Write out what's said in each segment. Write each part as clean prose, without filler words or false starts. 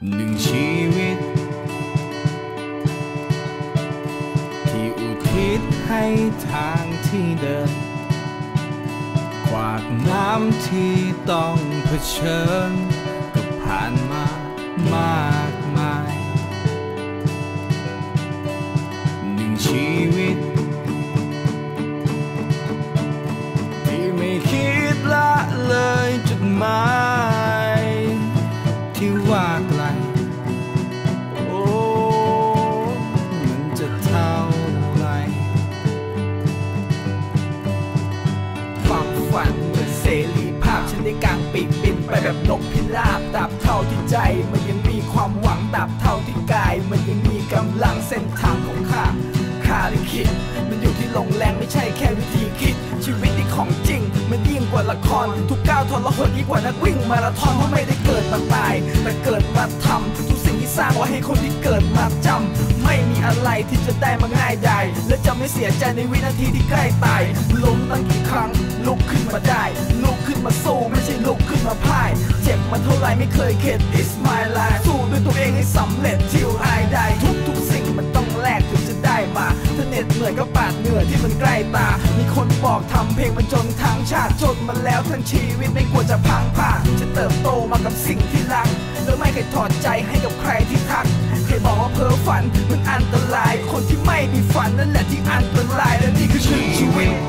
หนึ่งชีวิตที่อุทิศให้ทางที่เดินขวากน้ำที่ต้องเผชิญก็ผ่านมามากมายหนึ่งชีวิตที่ไม่คิดละเลยจุดหมายที่ว่าไกลโอ้มันจะเท่าไรความฝันเหมือนเสรีภาพฉันได้กางปีกบินไปแบบนกพิราบตราบเท่าที่ใจมันยังมีความหวังตราบเท่าที่กายมันยังมีกำลังเส้นทางของข้าลิขิตมันอยู่ที่ลงแรงไม่ใช่แค่วิธีคิดชีวิตที่ของจริงมันยิ่งกว่าละครทุกก้าวทรหดยิ่งกว่านักวิ่งมาราธอนเพราะไม่ได้เกิดมาตายแต่เกิดมาทำทุกสิ่งที่สร้างไว้ให้คนที่เกิดมาจำไม่มีอะไรที่จะได้มาง่ายดายและจะไม่เสียใจในวินาทีที่ใกล้ตายล้มตั้งกี่ครั้งลุกขึ้นมาได้ลุกขึ้นมาสู้ไม่ใช่ลุกขึ้นมาพ่ายเจ็บมาเท่าไรไม่เคยเข็ด It's my life สู้ด้วยตัวเองให้สำเร็จ till I die ทุกสิ่งมันต้องแลกถึงจะได้มาถ้าเหน็ดเหนื่อยก็ปาดเหงื่อที่มันใกล้ตามีคนบอกทำเพลงมันจนทั้งชาติจนมาแล้วทั้งชีวิตไม่ควรจะพังผ่าจะเติบโตมากับสิ่งที่รักแล้วไม่เคยถอดใจให้กับใครที่ทักเคยบอกว่าเพ้อฝันมันอันตรายคนที่ไม่มีฝันนั่นแหละที่อันตรายและนี่คือชีวิต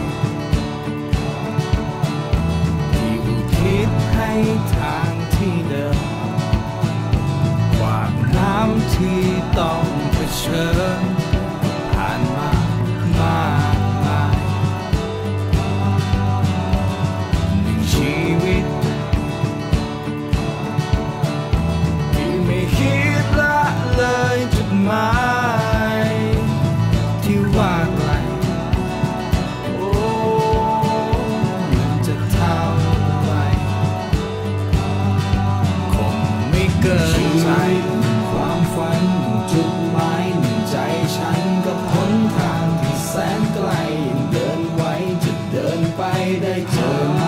ที่อุทิศให้ทางที่เดิมกว่าน้ำที่ต้องเผชิญผ่านมามากมายหนึ่งชีวิตที่ไม่คิดละเลยจุดหมายที่ว่าไกลโอ้มันจะเท่าไรคงไม่เกินใจความฝันจุดหมายหนึ่งใจฉันกับหนทางที่แสนไกลเดินไว้จะเดินไปได้เจอ